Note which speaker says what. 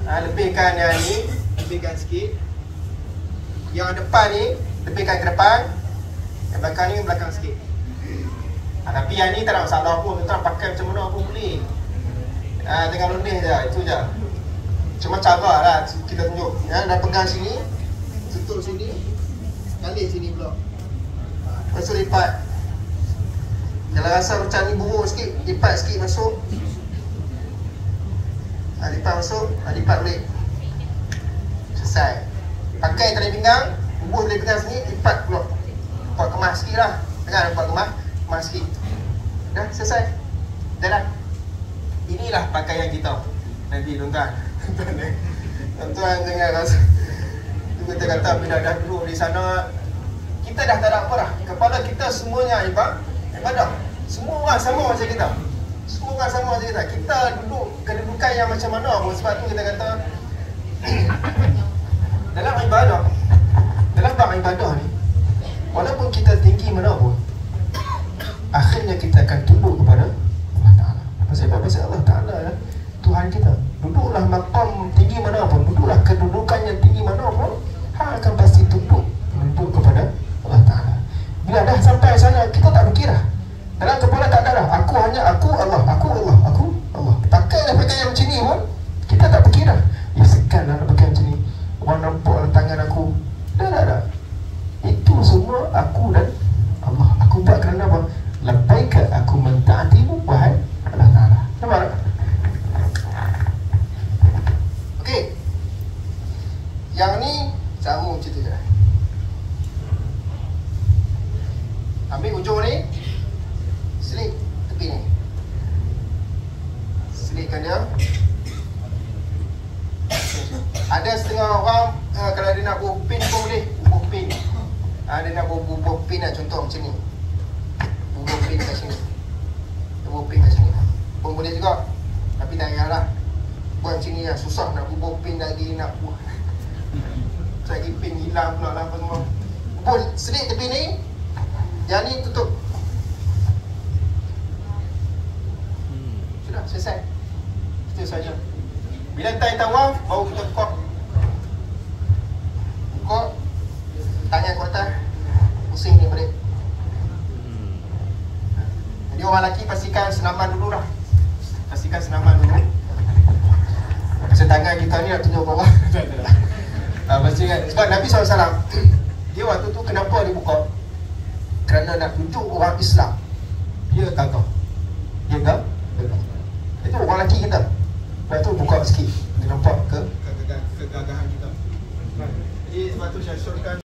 Speaker 1: Lebihkan yang ni, lebihkan sikit. Yang depan ni lebihkan ke depan, yang belakang ni belakang sikit. Tapi yang ni tak ada masalah pun, tuan pakai macam mana pun boleh. Tengah londeh je, itu je. Cuma cara lah kita tunjuk. Dah pegang sini, tutup sini, balik sini pula. Lepas tu lipat. Kalau rasa macam ni buruk sikit, lipat sikit masuk. Lipat masuk, lipat balik. Selesai. Pakai tali pinggang, bubuh tali pinggang sini, lipat pula. Buat kemas sikit lah. Jangan buat kemas sikit. Dah selesai. Jalan. Inilah pakaian kita nanti tuan-tuan. Tuan-tuan jangan rasa kita kata bila dah duduk di sana, kita dah tak ada apa dah. Kepala kita semuanya ibadah. Semua orang sama macam kita. Semua orang sama macam kita. Kita duduk kedudukan yang macam mana pun. Sebab tu kita kata dalam bab ibadah ni, walaupun kita tinggi mana pun, akhirnya kita akan tunduk kepada Allah Ta'ala. Pasal Allah Ta'ala Tuhan kita. Duduklah maqam tinggi mana pun, duduklah kedudukan yang tinggi mana pun, akan pasti tunduk kepada Allah Ta'ala. Bila dah sampai sana, kita tak fikir dah. Dalam kepala tak ada dah. Aku hanya aku Allah. Pakailah pakaian macam ni pun, kita tak fikir dah. Ya sekanlah nak pakai macam ni. Orang nampak tangan aku. Dah. Itu semua aku dan Allah. Aku buat kerana apa? Labbaika, aku mentaatimu wahai Allah Ta'ala. Nampak tak? Okey. Yang ni sama macam tu je. Ambil ujung ni, selit tepi ni. Selitkan dia. Ada setengah orang kalau dia nak bubuh pin pun boleh. Bubuh pin. Dia nak bubuh pin lah, contoh macam ni. Bubuh pin kat sini. Bubuh pin kat sini pun boleh juga. Tapi tak payahlah buat macam ni lah. Susah nak bubuh pin lagi, nak buat lagi pin hilang pula lah apa semua. Bubuh selit tepi ni. Yang ni tutup. Sudah selesai. Itu saja. Bila time tawaf, baru kita buka tangan ke atas, pusing ni balik. Jadi orang lelaki pastikan senaman dulu lah. Pastikan senaman dulu. Pasal tangan kita ni nak tunjuk bawah. Pastikan. Sebab Nabi SAW, dia waktu tu kenapa dia buka? Kerana nak tunjuk orang Islam, dia gagah. Itu orang lelaki kita. Lepas tu buka sikit, dia nampak kegagahan kita. Jadi sebab tu saya syorkan